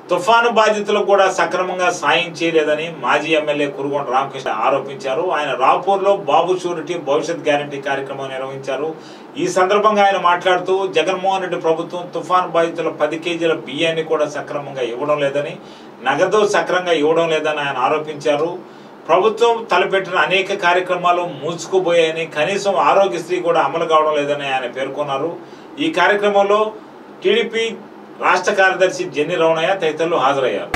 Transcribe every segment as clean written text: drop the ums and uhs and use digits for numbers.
తుఫాను బాధితులకు కూడా సక్రమంగా సాయం చేయలేదని మాజీ ఎమ్మెల్యే కురుగొండ రామకృష్ణ ఆరోపించారు. ఆయన రాపూర్లో బాబు షూరిటీ భవిష్యత్ గ్యారంటీ కార్యక్రమం నిర్వహించారు. ఈ సందర్భంగా ఆయన మాట్లాడుతూ జగన్మోహన్ రెడ్డి ప్రభుత్వం తుఫాను బాధితుల 10 కేజీల బియ్యాన్ని కూడా సక్రమంగా ఇవ్వడం లేదని, నగదు సక్రమంగా ఇవ్వడం లేదని ఆయన ఆరోపించారు. ప్రభుత్వం తలపెట్టిన అనేక కార్యక్రమాలు మూసుకుపోయాయని, కనీసం ఆరోగ్యశ్రీ కూడా అమలు కావడం లేదని ఆయన పేర్కొన్నారు. ఈ కార్యక్రమంలో టీడీపీ రాష్ట్ర కార్యదర్శి జెన్ని రమణయ్య తదితరులు హాజరయ్యారు.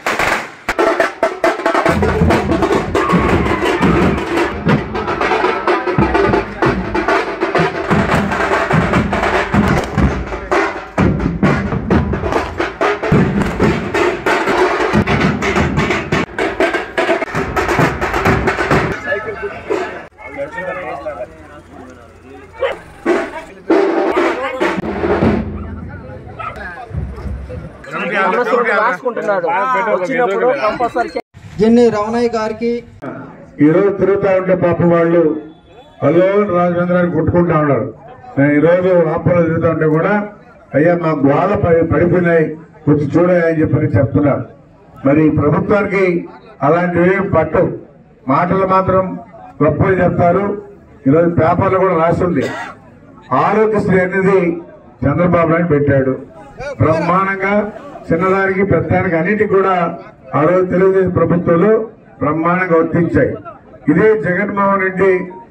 జెన్ని రమణయ్య గారికి ఈరోజు తిరుగుతా ఉంటే పాపం వాళ్ళు హలో రాజేంద్రాన్ని కొట్టుకుంటా ఉన్నారు. నేను ఈరోజు ఆపలో తిరుగుతా ఉంటే కూడా అయ్యా మా గోడ పడిపోయినాయి వచ్చి చూడాయని చెప్పని చెప్తున్నారు. మరి ప్రభుత్వానికి అలాంటివి పట్టు, మాటలు మాత్రం గొప్పలు చెప్తారు. ఈరోజు పేపర్లో కూడా రాసింది ఆరోగ్యశ్రీ అనేది చంద్రబాబు నాయుడు పెట్టాడు. బ్రహ్మాండంగా చిన్నదానికి పెద్దానికి అన్నిటికీ కూడా ఆ రోజు తెలుగుదేశం ప్రభుత్వంలో బ్రహ్మాండంగా వర్తించాయి. ఇదే జగన్మోహన్ రెడ్డి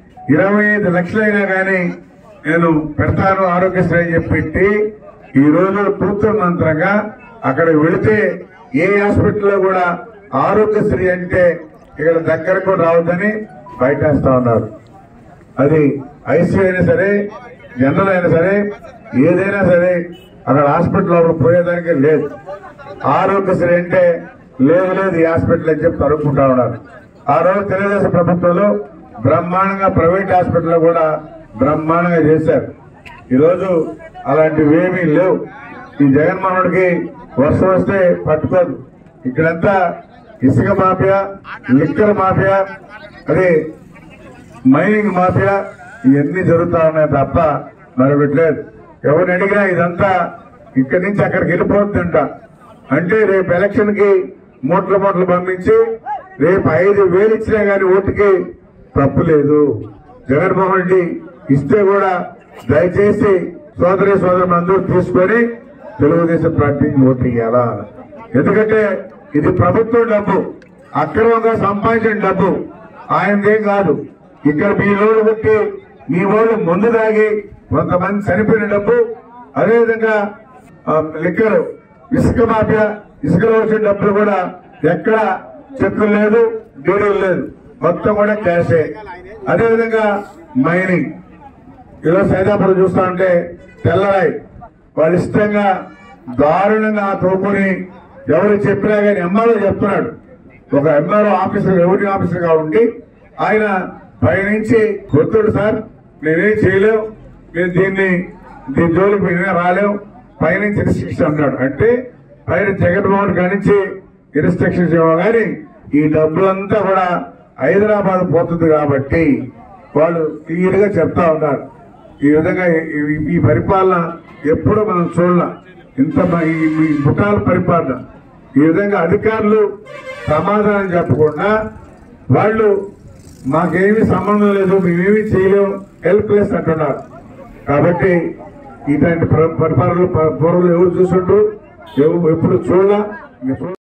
25 లక్షలైనా కానీ నేను పెడతాను ఆరోగ్యశ్రీ అని చెప్పి ఈ రోజు తూర్పు మంత్రంగా అక్కడ వెళితే ఏ హాస్పిటల్లో కూడా ఆరోగ్యశ్రీ అంటే ఇక్కడ దగ్గరకు రావద్దని బయటేస్తా ఉన్నారు. అది ఐసీయూ అయినా సరే, జనరల్ అయినా సరే, ఏదైనా సరే అక్కడ హాస్పిటల్ పోయేదానికి లేదు. ఆరోగ్యశ్రీ అంటే లేదు ఈ హాస్పిటల్ అని చెప్పి తరుపుకుంటా ఉన్నారు. ఆ రోజు తెలుగుదేశం ప్రభుత్వంలో బ్రహ్మాండంగా ప్రైవేట్ హాస్పిటల్ కూడా బ్రహ్మాండంగా చేశారు. ఈరోజు అలాంటివి ఏమీ లేవు. ఈ జగన్మోహనుడికి వర్షం వస్తే పట్టుకోదు. ఇక్కడంతా ఇసుక మాఫియా, లిక్కర్ మాఫియా, అదే మైనింగ్ మాఫియా, ఇవన్నీ జరుగుతా ఉన్నాయి తప్ప మరొకటి లేదు. ఎవరిని అడిగినా ఇదంతా ఇక్కడి నుంచి అక్కడికి వెళ్ళిపోతుందంట. అంటే రేపు ఎలక్షన్ కి మూటలు పంపించి రేపు 5,000 ఇచ్చినా గానీ ఓటుకి తప్పు లేదు. జగన్మోహన్ రెడ్డి ఇస్తే కూడా దయచేసి సోదరి అందరూ తీసుకొని తెలుగుదేశం పార్టీకి ఓటు ఇయ్యాలా. ఎందుకంటే ఇది ప్రభుత్వం డబ్బు, అక్రమంగా సంపాదించిన డబ్బు, ఆయనదేం కాదు. ఇక్కడ మీ లోటు పెట్టి మీ వాళ్ళు ముందు దాగి కొంతమంది చనిపోయిన డబ్బు, అదేవిధంగా లిక్కర్, ఇసుక మాఫియా, ఇసుకలో వచ్చిన డబ్బులు కూడా ఎక్కడ చెక్కులు లేదు, డీడీలు లేదు, మొత్తం కూడా క్యాషే. అదేవిధంగా మైనింగ్, ఈరోజు సైదాపురం చూస్తా ఉంటే తెల్లరాయి వాళ్ళు ఇష్టంగా దారుణంగా తోపుని ఎవరు చెప్పినా కానీ ఎంఆర్ఓ చెప్తున్నాడు. ఒక ఎంఆర్ఓ ఆఫీసర్, రెవెన్యూ ఆఫీసర్ గా ఉండి ఆయన పైనుంచి కొడుతుడు, సార్ నేనేం చేయలేవు, నేను దీని జోలికి మేమే రాలేవు, పైనుంచి రిస్ట్రిక్షన్ అన్నాడు. అంటే పైన జగన్మోహన్ కానించి రిస్ట్రిక్షన్స్ ఇవ్వ కానీ ఈ డబ్బులంతా కూడా హైదరాబాద్ పోతుంది కాబట్టి వాళ్ళు క్లియర్ గా చెప్తా ఉన్నారు. ఈ విధంగా ఈ పరిపాలన ఎప్పుడూ మనం చూడాల. ఇంత ఈ ముఠాల పరిపాలన, ఈ విధంగా అధికారులు సమాధానం చెప్పకుండా వాళ్ళు మాకేమీ సంబంధం లేదు, మేమేమీ చేయలేము, హెల్ప్లెస్ అంటున్నారు. కాబట్టి ఇలాంటి పరిపాలనలు పూర్వం ఎవరు చూసుంటారు, ఎప్పుడు చూడాల.